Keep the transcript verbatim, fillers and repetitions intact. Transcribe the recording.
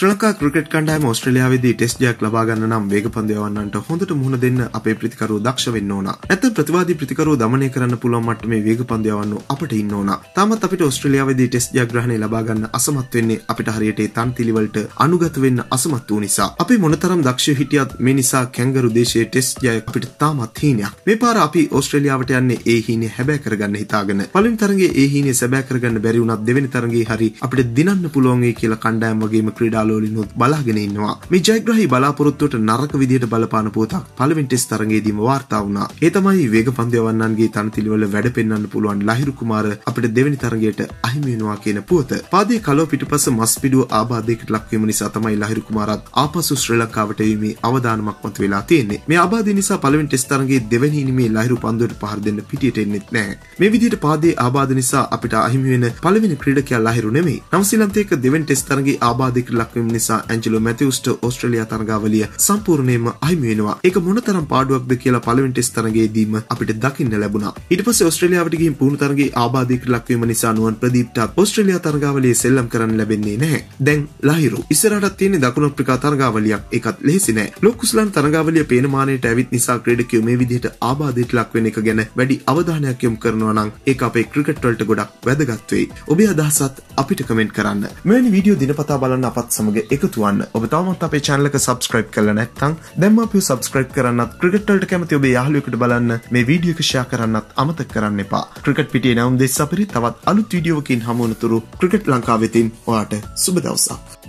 ශ්‍රී Lanka cricket කණ්ඩායම ඕස්ට්‍රේලියාවේදී test ජයක් ලබා ගන්න නම් වේග පන්දු යවන්නන්ට හොඳට මුහුණ දෙන්න අපේ ප්‍රතිකරුවෝ දක්ෂ වෙන්න ඕන. නැත්නම් ප්‍රතිවාදී ප්‍රතිකරුවෝ දමනය කරන්න පුළුවන් මට්ටමේ වේග පන්දු යවන්න අපිට ඉන්න ඕන. තාමත් අපිට ඕස්ට්‍රේලියාවේදී ටෙස්ට් ජයග්‍රහණය ලබා ගන්න අසමත් වෙන්නේ අපිට හරියට ඒ තන්තිලි වලට අනුගත වෙන්න අසමත් වූ නිසා. අපි මොනතරම් දක්ෂ හිටියත් මේ නිසා කැංගරු දේශයේ ටෙස්ට් ජය අපිට තාමත් හීනයක්. මේ පාර අපි ඕස්ට්‍රේලියාවට යන්නේ ඒ හීනේ හැබෑ කරගන්න හිතාගෙන. පළවෙනි තරඟයේ ඒ හීනේ සැබෑ කරගන්න බැරි වුණත් දෙවෙනි තරඟයේ හරි අපිට දිනන්න පුළුවන් වෙයි කියලා කණ්ඩායම වගේම ක්‍රීඩාලෝලිනුත් බලාගෙන ඉන්නවා. මේ ජයග්‍රහී බලාපොරොත්තුවට නරක විදියට බලපාන පුවතක් පළවෙනි ටෙස්ට් තරඟයේදීම වාර්තා වුණා. ඒ තමයි වේග පන්දු යවන්නන්ගේ තනතිලිවල වැඩ පෙන්වන්න පුළුවන් ලහිරු කුමාර අපිට දෙවෙනි තරඟයට අහිමි වෙනවා කියන පුවත. පාදයේ කලව පිටුපස මස් පිඩුව ආබාධයකට ලක්වීම නිසා තමයි ලහිරු කුමාරත් ආපසු ශ්‍රී ලංකාවට වීමේ අවදානමක් මත වෙලා තියෙන්නේ. මේ ආබාධය නිසා පළවෙනි ටෙස්ට් තරඟයේ දෙවෙනි ඉනිමේ ලහිරු පන්දුවට පහර දෙන්න පිටියට එන්නෙත් නැහැ. මේ විදියට පාදයේ ආබාධ නිසා අපිට අහිමි වෙන පළවෙනි ක්‍රීඩකයා ලහිරු නෙමෙයි. නවසීලන්තයක දෙවෙනි ටෙස්ට් තරඟයේ ආබාධයකට ලක්වීම නිසා ඇන්ජලෝ මැතිව්ස්ට ඕස්ට්‍රේලියා තරගාවලිය සම්පූර්ණයෙන්ම අහිමි වෙනවා. ඒක මොනතරම් පාඩුවක්ද කියලා පළවෙනි ටෙස්ට් තරගයේදීම අපිට දකින්න ලැබුණා. ඊට පස්සේ ඕස්ට්‍රේලියාවට ගිහින් පුහුණු තරගයේ ආබාධයකට ලක්වීම නිසා නුවන් ප්‍රදීප්ටත් ඕස්ට්‍රේලියා තරගාවලියේ සෙල්ලම් කරන්න ලැබෙන්නේ නැහැ. දැන් ලහිරු ඉස්සරහට තියෙන දකුණු අප්‍රිකා තරගාවලියක්. ඒකත් ලෙහෙසි නෑ. ලොකුස්ලාන් තරගාවලිය පේන මානෙට ඇවිත් නිසා ක්‍රීඩකයෝ මේ විදිහට ආබාධයට ලක් වෙන එක ගැන වැඩි අවධානයක් යොමු කරනවා නම් ඒක අපේ ක්‍රිකට් වලට ගොඩක් වැදගත් වෙයි. ඔබේ අදහසත් අපිට කමෙන්ට් කරන්න. මෙවැනි වීඩියෝ දිනපතා බලන්න අපත් සමග එකතු වන්න. ඔබ තවමත් අපේ channel එක subscribe කරලා නැත්නම් දැන්ම අපිව subscribe කරන්නත් ක්‍රිකට් වලට කැමති ඔබේ යාළුවෙකුට බලන්න මේ වීඩියෝ එක share කරන්නත් අමතක කරන්න එපා. ක්‍රිකට් පිටියේ නැවුම් දෙස් අපිරි තවත් අලුත් වීඩියෝවකින් හමු වනතුරු ක්‍රිකට් ලංකාවෙතින් ඔයාට සුබ දවසක්.